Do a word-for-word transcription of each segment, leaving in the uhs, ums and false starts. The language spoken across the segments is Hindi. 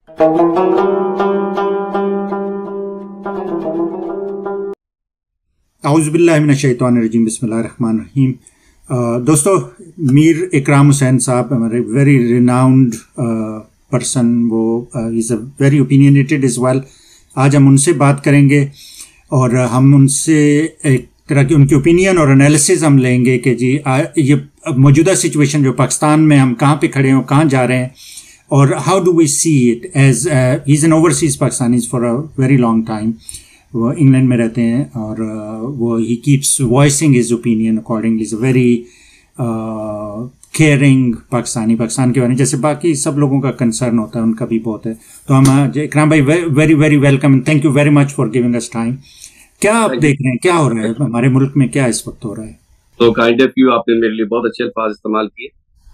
औज़ुबिल्लाहि मिनश्शैतानिर्रजीम, बिस्मिल्लाहिर्रहमानिर्रहीम। दोस्तों, मीर इकराम हुसैन साहब हमारे वेरी रिनाउंड पर्सन, वो is a very opinionated as well. आज हम उनसे बात करेंगे और हम उनसे एक तरह की उनकी ओपिनियन और एनालिसिस हम लेंगे कि जी आ, ये मौजूदा सिचुएशन जो पाकिस्तान में हम कहाँ पे खड़े हैं, कहाँ जा रहे हैं, और how do we see it as he is an overseas Pakistanis for a very long time. वो इंग्लैंड में रहते हैं और वो he keeps voicing his opinion accordingly. Is a very caring Pakistani, Pakistan के बारे में जैसे बाकी सब लोगों का कंसर्न होता है, उनका भी बहुत है। तो हम इकराम भाई very very welcome and thank you very much for giving us time. क्या आप देख रहे हैं, क्या हो रहा है हमारे मुल्क में, क्या इस वक्त हो रहा है? तो काइंड ऑफ यू, आपने मेरे लिए बहुत अच्छे अल्फाज इस्तेमाल किए।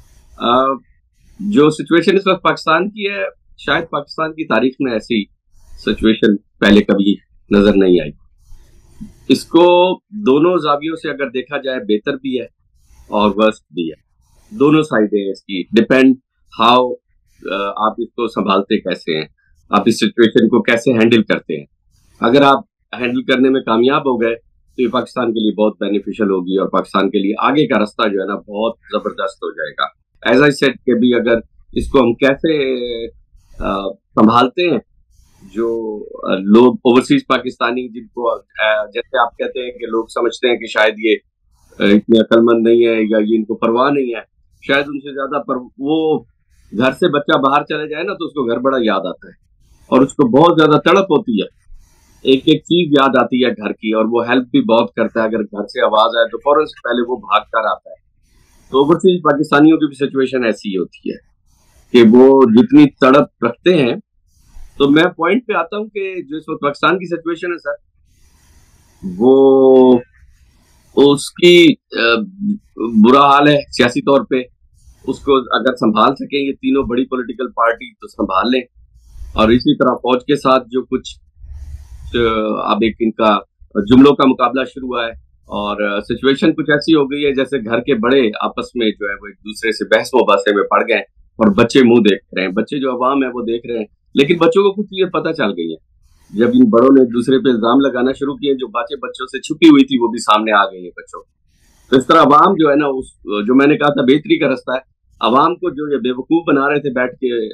जो सिचुएशन इस वक्त पाकिस्तान की है, शायद पाकिस्तान की तारीख में ऐसी सिचुएशन पहले कभी नजर नहीं आई। इसको दोनों जावियों से अगर देखा जाए, बेहतर भी है और वर्स्ट भी है। दोनों साइडें हैं इसकी, डिपेंड हाउ आप इसको संभालते कैसे हैं, आप इस सिचुएशन को कैसे हैंडल करते हैं। अगर आप हैंडल करने में कामयाब हो गए तो ये पाकिस्तान के लिए बहुत बेनिफिशियल होगी और पाकिस्तान के लिए आगे का रास्ता जो है ना बहुत जबरदस्त हो जाएगा। एज आई सेड कि भी अगर इसको हम कैसे संभालते हैं, जो लोग ओवरसीज पाकिस्तानी जिनको जैसे आप कहते हैं कि लोग समझते हैं कि शायद ये इतने अक्लमंद नहीं है या ये इनको परवाह नहीं है, शायद उनसे ज्यादा पर वो घर से बच्चा बाहर चले जाए ना तो उसको घर बड़ा याद आता है और उसको बहुत ज्यादा तड़प होती है, एक एक चीज याद आती है घर की, और वो हेल्प भी बहुत करता है। अगर घर से आवाज आए तो फौरन से पहले वो भाग कर आता है। तो ओवरसीज पाकिस्तानियों की भी सिचुएशन ऐसी ही होती है कि वो जितनी तड़प रखते हैं। तो मैं पॉइंट पे आता हूँ कि जो इस वक्त पाकिस्तान की सिचुएशन है सर, वो उसकी बुरा हाल है सियासी तौर पे। उसको अगर संभाल सके ये तीनों बड़ी पॉलिटिकल पार्टी तो संभाल लें, और इसी तरह फौज के साथ जो कुछ अब एक इनका जुमलों का मुकाबला शुरू हुआ है और सिचुएशन कुछ ऐसी हो गई है जैसे घर के बड़े आपस में जो है वो एक दूसरे से बहस मुबासे में पड़ गए और बच्चे मुंह देख रहे हैं, बच्चे जो अवाम है वो देख रहे हैं, लेकिन बच्चों को कुछ चीजें पता चल गई है। जब इन बड़ों ने एक दूसरे पे इल्जाम लगाना शुरू किए, जो बातें बच्चों से छुपी हुई थी वो भी सामने आ गई है बच्चों। तो इस तरह अवाम जो है ना, उस जो मैंने कहा था बेहतरी का रास्ता है, अवाम को जो ये बेवकूफ बना रहे थे बैठ के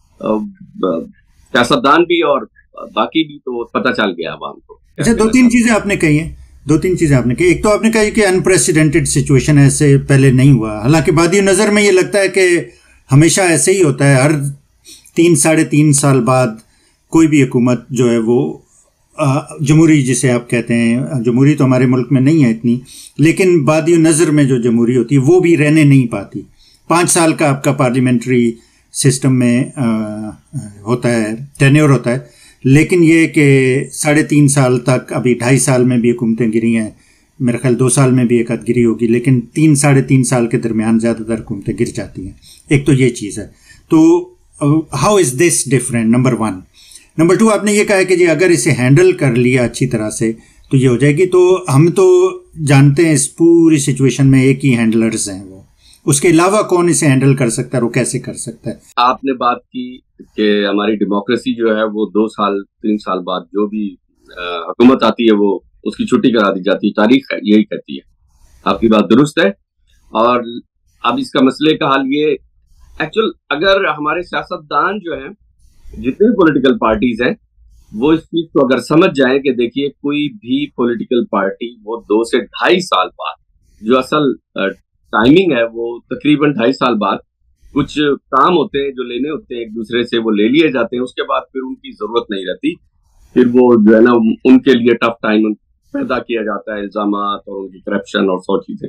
सियासतदान भी और बाकी भी, तो पता चल गया अवाम को। अच्छा, दो तीन चीजें आपने कही हैं, दो तीन चीजें आपने कही। एक तो आपने कही कि अनप्रेसिडेंटेड सिचुएशन ऐसे पहले नहीं हुआ, हालांकि बादी नजर में ये लगता है कि हमेशा ऐसे ही होता है। हर तीन साढ़े तीन साल बाद कोई भी हुकूमत जो है वो जमहूरी जिसे आप कहते हैं, जमहूरी तो हमारे मुल्क में नहीं है इतनी, लेकिन बादी नज़र में जो जमहूरी होती है वो भी रहने नहीं पाती। पाँच साल का आपका पार्लियामेंट्री सिस्टम में आ, होता है, टेन्योर होता है, लेकिन ये कि साढ़े तीन साल तक, अभी ढाई साल में भी हुकूमतें गिरी हैं, मेरे ख्याल दो साल में भी एक आध गिरी होगी, लेकिन तीन साढ़े तीन साल के दरमियान ज़्यादातर हुकूमतें गिर जाती हैं। एक तो ये चीज़ है। तो how is this different, number one. Number two, आपने ये कहा है कि जी अगर इसे हैंडल कर लिया अच्छी तरह से तो ये हो जाएगी। तो हम तो जानते हैं इस पूरी सिचुएशन में एक ही हैंडलर्स हैं, वो उसके अलावा कौन इसे हैंडल कर सकता है, वो कैसे कर सकता है? आपने बात की कि हमारी डेमोक्रेसी जो है वो दो साल तीन साल बाद जो भी हुकूमत आती है वो उसकी छुट्टी करा दी जाती है, तारीख है यही कहती है। आपकी बात दुरुस्त है। और अब इसका मसले का हल ये, एक्चुअल अगर हमारे सियासतदान जो हैं, जितने पॉलिटिकल पार्टीज हैं, वो इस चीज को अगर समझ जाएं कि देखिए कोई भी पॉलिटिकल पार्टी वो दो से ढाई साल बाद, जो असल टाइमिंग है वो तकरीबन ढाई साल बाद, कुछ काम होते हैं जो लेने होते हैं एक दूसरे से, वो ले लिए जाते हैं, उसके बाद फिर उनकी जरूरत नहीं रहती, फिर वो जो है ना उनके लिए टफ टाइम पैदा किया जाता है, इल्जामात और उनकी करप्शन और सौ चीजें।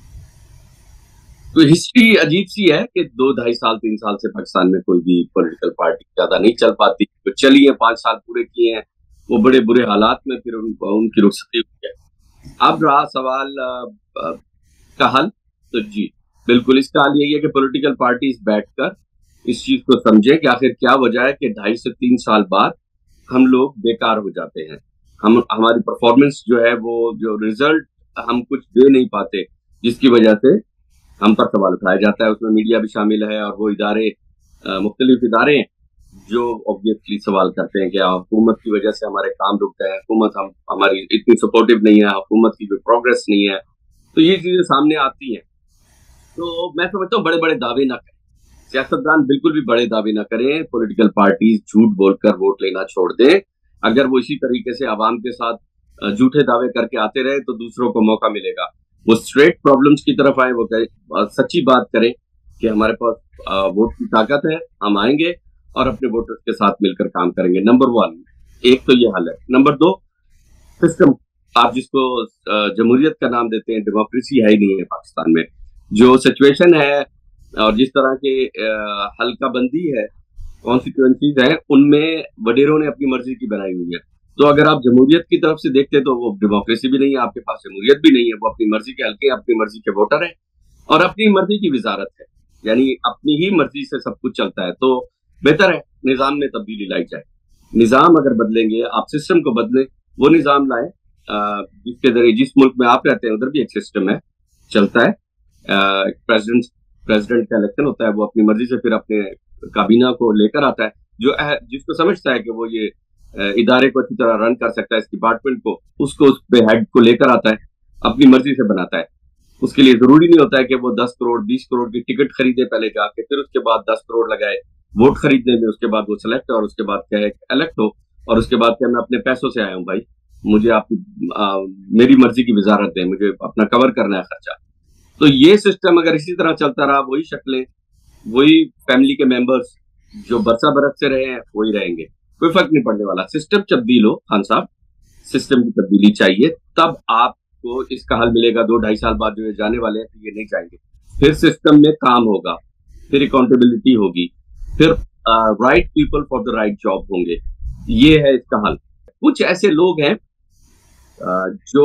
तो हिस्ट्री अजीब सी है कि दो ढाई साल तीन साल से पाकिस्तान में कोई भी पॉलिटिकल पार्टी ज्यादा नहीं चल पाती। तो चली है, पांच साल पूरे किए हैं, वो बड़े बुरे हालात में, फिर उन, उनकी रुखसती हुई है। अब रहा सवाल आ, का हल, तो जी बिल्कुल इसका हल यही है कि पॉलिटिकल पार्टीज बैठकर इस चीज को समझे कि आखिर क्या वजह है कि ढाई से तीन साल बाद हम लोग बेकार हो जाते हैं, हम हमारी परफॉर्मेंस जो है वो जो रिजल्ट हम कुछ दे नहीं पाते, जिसकी वजह से हम पर सवाल उठाया जाता है। उसमें मीडिया भी शामिल है और वो इदारे मुख्तलिफ इदारे हैं जो ऑब्वियसली सवाल करते हैं कि हुकूमत की वजह से हमारे काम रुक गए, हुकूमत हम हमारी इतनी सपोर्टिव नहीं है, हुकूमत की कोई प्रोग्रेस नहीं है, तो ये चीजें सामने आती हैं। तो मैं समझता हूँ बड़े बड़े दावे ना करें, सियासतदान बिल्कुल भी बड़े दावे ना करें, पॉलिटिकल पार्टीज झूठ बोलकर वोट लेना छोड़ दें। अगर वो इसी तरीके से आवाम के साथ झूठे दावे करके आते रहे तो दूसरों को मौका मिलेगा। वो स्ट्रेट प्रॉब्लम्स की तरफ आए, वो कहे सच्ची बात करें कि हमारे पास वोट की ताकत है, हम आएंगे और अपने वोटर्स के साथ मिलकर काम करेंगे। नंबर वन, एक तो ये हल है। नंबर दो, सिस्टम, आप जिसको जमहूरियत का नाम देते हैं, डेमोक्रेसी है ही नहीं है पाकिस्तान में। जो सिचुएशन है और जिस तरह के हल्का बंदी है, कॉन्स्टिट्यूएंसीज है, उनमें वडेरों ने अपनी मर्जी की बनाई हुई है। तो अगर आप जमहूरियत की तरफ से देखते तो वो डेमोक्रेसी भी नहीं है, आपके पास जमहूरियत भी नहीं है। वो अपनी मर्जी के हल्के, अपनी मर्जी के वोटर है और अपनी मर्जी की वजारत है, यानी अपनी ही मर्जी से सब कुछ चलता है। तो बेहतर है निजाम में तब्दीली लाई जाए। निजाम अगर बदलेंगे, आप सिस्टम को बदलें, वो निजाम लाए जिसके जरिए, जिस मुल्क में आप रहते हैं उधर भी एक सिस्टम है, चलता है। प्रेसिडेंट प्रेसिडेंट का इलेक्शन होता है, वो अपनी मर्जी से फिर अपने काबीना को लेकर आता है, जो जिसको समझता है कि वो ये इदारे को अच्छी तरह रन कर सकता है, इस डिपार्टमेंट को, उसको उस पे हेड को लेकर आता है, अपनी मर्जी से बनाता है। उसके लिए जरूरी नहीं होता है कि वो दस करोड़ बीस करोड़ की टिकट खरीदे पहले जाके, फिर उसके बाद दस करोड़ लगाए वोट खरीदने में, उसके बाद वो सिलेक्ट और उसके बाद कहे इलेक्ट हो, और उसके बाद क्या मैं अपने पैसों से आया हूँ भाई, मुझे आपकी मेरी मर्जी की वजारत है, मुझे अपना कवर करना है खर्चा। तो ये सिस्टम अगर इसी तरह चलता रहा, वही शक्लें, वही फैमिली के मेंबर्स जो बरसा बरस से रहे हैं वही रहेंगे, कोई फर्क नहीं पड़ने वाला। सिस्टम तब्दील हो खान साहब, सिस्टम की तब्दीली चाहिए, तब आपको इसका हल मिलेगा। दो ढाई साल बाद जो ये जाने वाले हैं तो ये नहीं जाएंगे, फिर सिस्टम में काम होगा, फिर अकाउंटेबिलिटी होगी, फिर right people for the right job होंगे। ये है इसका हल। कुछ ऐसे लोग हैं uh, जो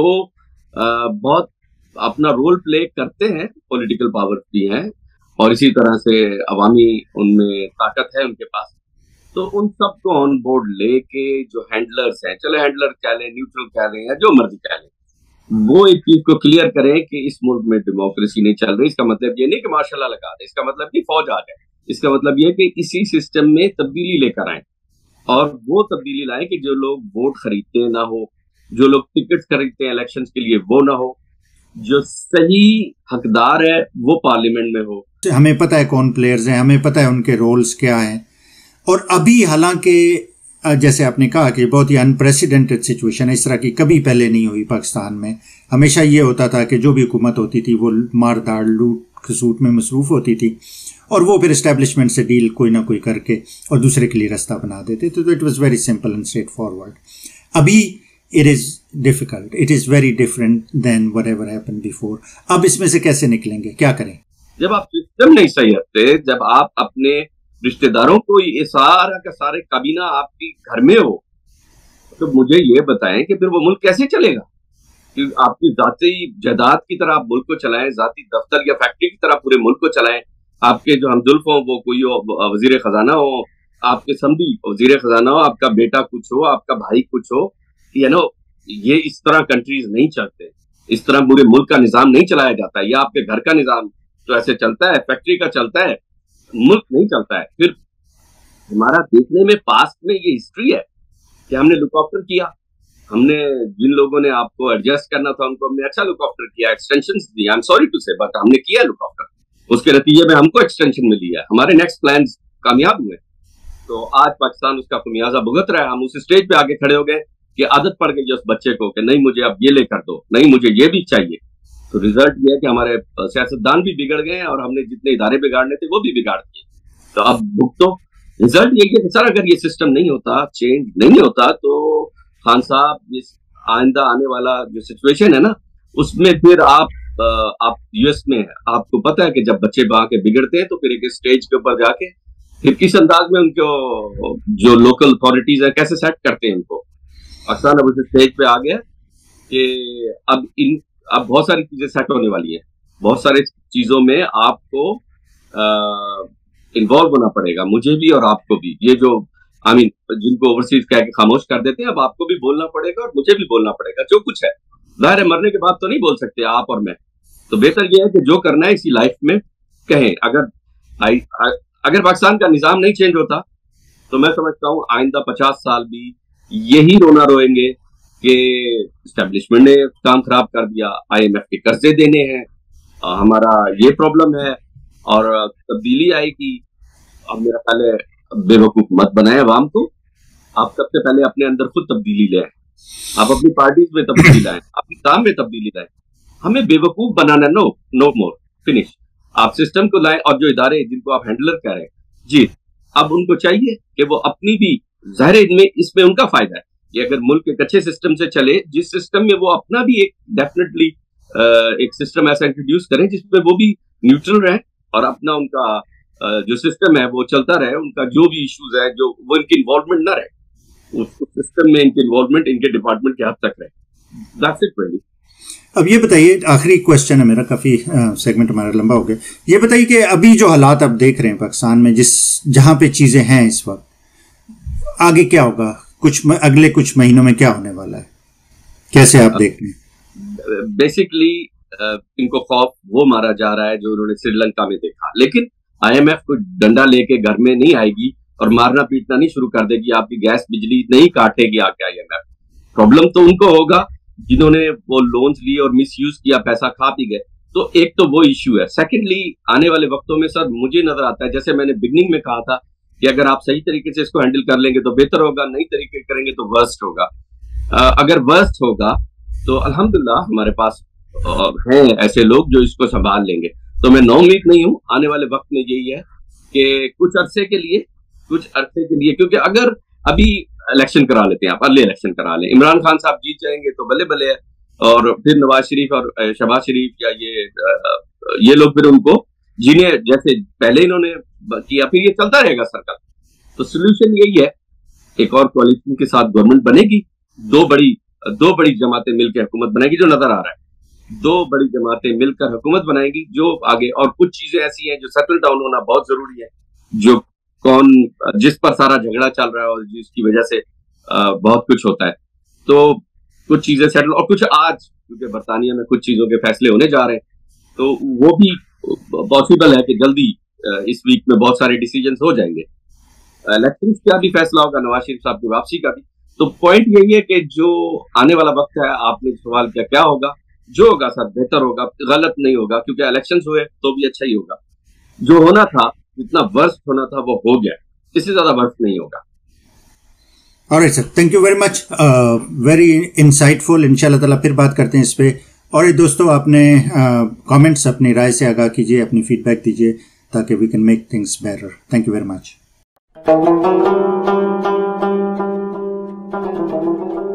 uh, बहुत अपना रोल प्ले करते हैं, पॉलिटिकल पावर भी हैं और इसी तरह से अवामी उनमें ताकत है उनके पास, तो उन सबको ऑन बोर्ड लेके जो हैंडलर्स हैं, चलो हैंडलर कह लें, न्यूट्रल कह लें, या जो मर्जी कह लें, वो एक चीज को क्लियर करें कि इस मुल्क में डेमोक्रेसी नहीं चल रही। इसका मतलब ये नहीं कि मार्शल लगा दे, इसका मतलब नहीं फौज आ जाए, इसका मतलब ये कि इसी सिस्टम में तब्दीली लेकर आए और वो तब्दीली लाए कि जो लोग वोट खरीदते हैं ना हो, जो लोग टिकट खरीदते हैं इलेक्शन के लिए वो ना हो, जो सही हकदार है वो पार्लियामेंट में हो। हमें पता है कौन प्लेयर्स हैं, हमें पता है उनके रोल्स क्या हैं। और अभी हालांकि जैसे आपने कहा कि बहुत ही अनप्रेसिडेंटेड सिचुएशन है, इस तरह की कभी पहले नहीं हुई पाकिस्तान में। हमेशा ये होता था कि जो भी हुकूमत होती थी वो मार दाड़ लूट खसूट में मसरूफ़ होती थी और वो फिर इस्टेब्लिशमेंट से डील कोई ना कोई करके और दूसरे के लिए रास्ता बना देते थे। तो it was very simple and straightforward. अभी it is difficult, it is very different than whatever happened before. अब इसमें से कैसे निकलेंगे, क्या करें? जब आप सिस्टम नहीं सही रखते, जब आप अपने रिश्तेदारों को ये सारा का सारे काबीना आपकी घर में हो, तो मुझे ये बताएं कि फिर वो मुल्क कैसे चलेगा? कि आपकी जाती जायदाद की तरह आप मुल्क को चलाएं, जाती दफ्तर या फैक्ट्री की तरह पूरे मुल्क को चलाएं। आपके जो हमजुल्फ हो वो कोई वजीर खजाना हो, आपके समधी वजीर खजाना हो, आपका बेटा कुछ हो, आपका भाई कुछ हो, यू नो, ये इस तरह कंट्रीज नहीं चलते, इस तरह पूरे मुल्क का निजाम नहीं चलाया जाता है। या आपके घर का निजाम तो ऐसे चलता है, फैक्ट्री का चलता है, मुल्क नहीं चलता है। फिर हमारा देखने में पास्ट में ये हिस्ट्री है कि हमने लुक आफ्टर किया, हमने जिन लोगों ने आपको एडजस्ट करना था उनको हमने अच्छा लुक आफ्टर किया, एक्सटेंशन दी, I am sorry to say, but हमने किया लुक आफ्टर, उसके नतीजे में हमको एक्सटेंशन मिली है, हमारे नेक्स्ट प्लान कामयाब हुए। तो आज पाकिस्तान उसका खमियाजा भुगत रहा है। हम उस स्टेज पे आगे खड़े हो गए कि आदत पड़ गई उस बच्चे को कि नहीं मुझे अब ये लेकर दो, नहीं मुझे ये भी चाहिए। तो रिजल्ट ये है कि हमारे सियासतदान भी बिगड़ गए और हमने जितने इदारे बिगाड़ने थे वो भी बिगाड़ दिए। तो अब भुगतो। रिजल्ट ये है कि सर अगर ये सिस्टम नहीं होता, चेंज नहीं होता, तो खान साहब इस आइंदा आने वाला जो सिचुएशन है ना, उसमें फिर आप आप यूएस में आपको पता है कि जब बच्चे वहां के बिगड़ते हैं तो फिर एक स्टेज के ऊपर जाके फिर किस अंदाज में उनको जो लोकल अथॉरिटीज है कैसे सेट करते हैं उनको। पाकिस्तान अब उस स्टेज पे आ गया कि अब इन अब बहुत सारी चीजें सेट होने वाली है, बहुत सारी चीजों में आपको इन्वॉल्व होना पड़ेगा, मुझे भी और आपको भी। ये जो आई मीन जिनको ओवरसीज कह के खामोश कर देते हैं, अब आपको भी बोलना पड़ेगा और मुझे भी बोलना पड़ेगा जो कुछ है। जाहिर है मरने के बाद तो नहीं बोल सकते आप और मैं, तो बेहतर यह है कि जो करना है इसी लाइफ में कहें। अगर आई, आ, अगर पाकिस्तान का निजाम नहीं चेंज होता तो तो मैं समझता हूँ आइंदा पचास साल भी यही रोना रोएंगे कि एस्टेब्लिशमेंट ने काम खराब कर दिया, आईएमएफ के कर्जे देने हैं, हमारा ये प्रॉब्लम है, और तब्दीली आएगी। अब मेरा ख्याल है बेवकूफ मत बनाए अवाम को, आप सबसे पहले अपने अंदर खुद तब्दीली ले आए, आप अपनी पार्टीज में तब्दीली लाएं, अपने काम में तब्दीली लाएं, हमें बेवकूफ बनाना नो नो मोर, फिनिश। आप सिस्टम को लाएं, और जो इदारे जिनको आप हैंडलर कह रहे हैं जी, अब उनको चाहिए कि वो अपनी भी, जाहिर इनमें इसमें उनका फायदा है कि अगर मुल्क एक अच्छे सिस्टम से चले, जिस सिस्टम में वो अपना भी एक डेफिनेटली एक सिस्टम ऐसा इंट्रोड्यूस करें जिसमें वो भी न्यूट्रल रहे और अपना उनका जो सिस्टम है वो चलता रहे, उनका जो भी इश्यूज है जो वो इनकी इन्वॉल्वमेंट ना रहे, उस सिस्टम में इनकी इन्वॉल्वमेंट इनके डिपार्टमेंट के हद तक रहे। That's it really. अब ये बताइए, आखिरी क्वेश्चन है मेरा, काफी सेगमेंट हमारा लंबा हो गया, ये बताइए कि अभी जो हालात आप देख रहे हैं पाकिस्तान में, जिस जहां पे चीजें हैं इस वक्त, आगे क्या होगा, कुछ अगले कुछ महीनों में क्या होने वाला है, कैसे आप देख रहे हैं? बेसिकली इनको खौफ वो मारा जा रहा है जो उन्होंने श्रीलंका में देखा, लेकिन आईएमएफ को डंडा लेके घर में नहीं आएगी और मारना पीटना नहीं शुरू कर देगी, आपकी गैस बिजली नहीं काटेगी आके आईएमएफ। प्रॉब्लम तो उनको होगा जिन्होंने वो लोन्स लिए और मिस यूज किया, पैसा खा पी गए, तो एक तो वो इश्यू है। सेकेंडली, आने वाले वक्तों में सर मुझे नजर आता है, जैसे मैंने बिगनिंग में कहा था कि अगर आप सही तरीके से इसको हैंडल कर लेंगे तो बेहतर होगा, नहीं तरीके करेंगे तो वर्स्ट होगा। आ, अगर वर्स्ट होगा तो अल्हम्दुलिल्लाह हमारे पास हैं ऐसे लोग जो इसको संभाल लेंगे। तो मैं नौउम्मीद नहीं हूं, आने वाले वक्त में यही है कि कुछ अरसे के लिए कुछ अरसे के लिए क्योंकि अगर अभी इलेक्शन करा लेते हैं, आप अर्ली इलेक्शन करा लें, इमरान खान साहब जीत जाएंगे तो बल्ले बल्ले है, और फिर नवाज शरीफ और शहबाज शरीफ या ये ये लोग फिर उनको जिन्हें जैसे पहले इन्होंने किया फिर ये चलता रहेगा सरकार। तो सोल्यूशन यही है, एक और कोalition के साथ गवर्नमेंट बनेगी, दो बड़ी दो बड़ी जमातें मिलकर हुकूमत बनाएगी, जो नजर आ रहा है दो बड़ी जमातें मिलकर हुकूमत बनाएगी जो आगे, और कुछ चीजें ऐसी हैं जो सेटल डाउन होना बहुत जरूरी है, जो कौन जिस पर सारा झगड़ा चल रहा है और जिसकी वजह से आ, बहुत कुछ होता है, तो कुछ चीजें सेटल, और कुछ आज क्योंकि बरतानिया में कुछ चीजों के फैसले होने जा रहे हैं तो वो भी पॉसिबल है कि जल्दी इस वीक में बहुत सारे डिसीजंस हो जाएंगे। इलेक्शन का भी फैसला होगा, नवाज शरीफ साहब की वापसी का भी। तो पॉइंट यही है कि जो आने वाला वक्त है, आपने सवाल किया क्या होगा, जो होगा सर बेहतर होगा, गलत नहीं होगा, क्योंकि इलेक्शन हुए तो भी अच्छा ही होगा। जो होना था, जितना वर्स्ट होना था वो हो गया, इससे ज्यादा वर्स्ट नहीं होगा। Alright sir, thank you very much, very insightful. इंशाल्लाह ताला फिर बात करते हैं इस पे। और दोस्तों, आपने कमेंट्स uh, अपनी राय से आगाह कीजिए, अपनी फीडबैक दीजिए ताकि we can make things better. Thank you very much.